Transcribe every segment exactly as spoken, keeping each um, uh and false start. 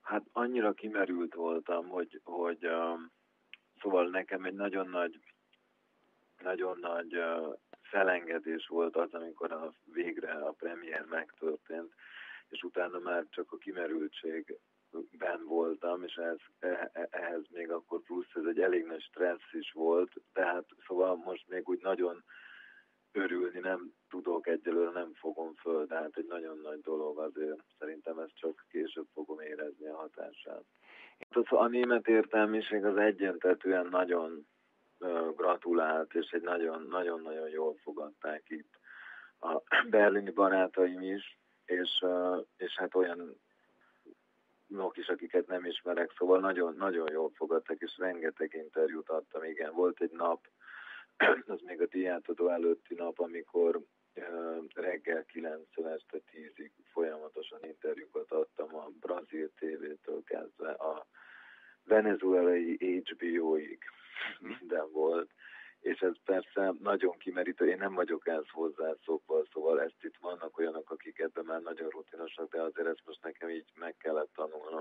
Hát annyira kimerült voltam, hogy, hogy uh, szóval nekem egy nagyon nagy, nagyon nagy uh, felengedés volt az, amikor a, végre a premier megtörtént, és utána már csak a kimerültségben voltam, és ehhez, ehhez még akkor plusz ez egy elég nagy stressz is volt, tehát szóval most még úgy nagyon örülni nem tudok egyelőre, nem fogom föl, de hát egy nagyon nagy dolog azért. Szerintem ezt csak később fogom érezni a hatását. A német értelmiség az egyöntetűen nagyon uh, gratulált, és egy nagyon-nagyon jól fogadták itt. A berlini barátaim is, és, uh, és hát olyan nok is, akiket nem ismerek, szóval nagyon, nagyon jól fogadtak, és rengeteg interjút adtam. Igen, volt egy nap, az még a díjátadó előtti nap, amikor uh, reggel kilenctől este tízig folyamatosan interjúkat adtam a brazil tévétől kezdve a venezuelai há bé ó-ig, minden volt. És ez persze nagyon kimerítő, én nem vagyok ehhez hozzászokva, szóval ezt itt vannak olyanok, akik ebben már nagyon rutinosak, de azért ezt most nekem így meg kellett tanulnom.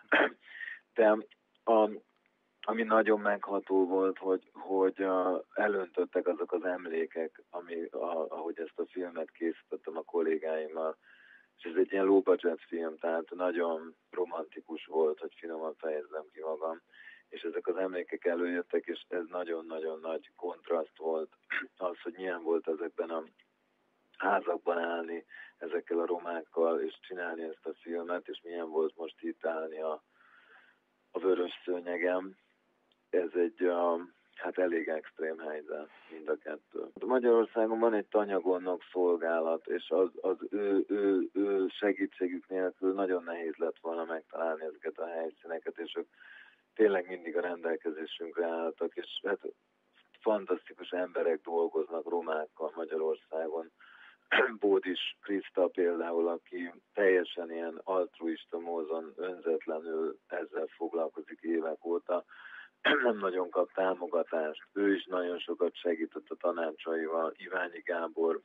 De a, ami nagyon megható volt, hogy, hogy uh, elöntöttek azok az emlékek, ami, a, ahogy ezt a filmet készítettem a kollégáimmal, és ez egy ilyen low budget film, tehát nagyon romantikus volt, hogy finoman fejezzem ki magam, és ezek az emlékek előjöttek, és ez nagyon-nagyon nagy kontraszt volt az, hogy milyen volt ezekben a házakban állni ezekkel a romákkal, és csinálni ezt a filmet, és milyen volt most itt állni a, a vörös szőnyegem. Ez egy uh, hát elég extrém helyzet, mind a kettő. Magyarországon van egy tanyagondnok szolgálat, és az, az ő, ő, ő segítségük nélkül nagyon nehéz lett volna megtalálni ezeket a helyszíneket, és ők tényleg mindig a rendelkezésünkre álltak, és hát fantasztikus emberek dolgoznak romákkal Magyarországon. Bódis Kriszta például, aki teljesen ilyen altruista módon, önzetlenül ezzel foglalkozik évek óta, nem nagyon kap támogatást. Ő is nagyon sokat segített a tanácsaival. Iványi Gábor,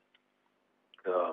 a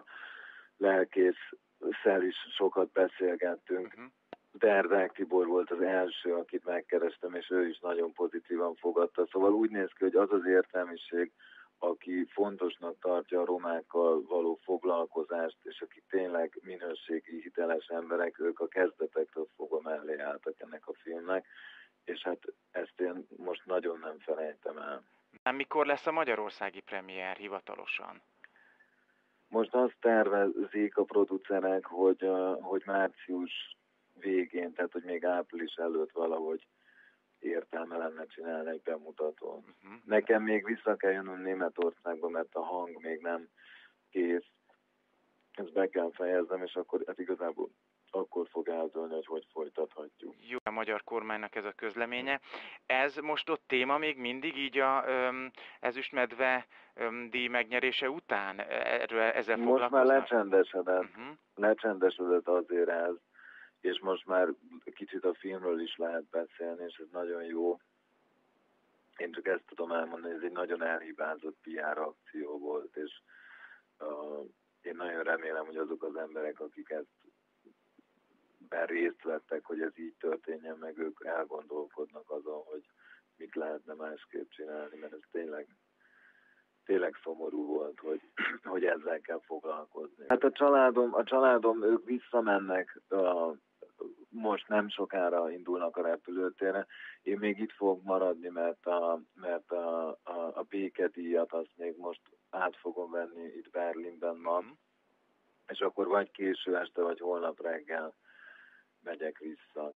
lelkésszel is sokat beszélgettünk. Uh-huh. Dervák Tibor volt az első, akit megkerestem, és ő is nagyon pozitívan fogadta. Szóval úgy néz ki, hogy az az értelmiség, aki fontosnak tartja a romákkal való foglalkozást, és akik tényleg minőségi, hiteles emberek, ők a kezdetektől fogva mellé álltak ennek a filmnek, és hát ezt én most nagyon nem felejtem el. Mikor lesz a magyarországi premier hivatalosan? Most azt tervezik a producerek, hogy, hogy március végén, tehát hogy még április előtt valahogy értelme lenne csinálni egy bemutatón. Uh-huh. Nekem még vissza kell jönnöm Németországba, mert a hang még nem kész. Ezt be kell fejeznem, és akkor hát igazából akkor fog eldőlni, hogy hogy folytathatjuk. Jó, a magyar kormánynak ez a közleménye. Ez most ott téma még mindig így a um, ezüstmedve um, díj megnyerése után? Erről, ezzel most már lecsendesedett. Uh-huh. Lecsendesedett azért ez, és most már kicsit a filmről is lehet beszélni, és ez nagyon jó. Én csak ezt tudom elmondani, hogy ez egy nagyon elhibázott pé er akció volt, és uh, én nagyon remélem, hogy azok az emberek, akik ezt ben részt vettek, hogy ez így történjen, meg ők elgondolkodnak azon, hogy mit lehetne másképp csinálni, mert ez tényleg, tényleg szomorú volt, hogy, hogy ezzel kell foglalkozni. Hát a családom, a családom ők visszamennek, a, most nem sokára indulnak a repülőtérre. Én még itt fogok maradni, mert a, mert a, a, a békedíjat azt még most át fogom venni itt Berlinben ma, mm. és akkor vagy késő este, vagy holnap reggel megyek vissza.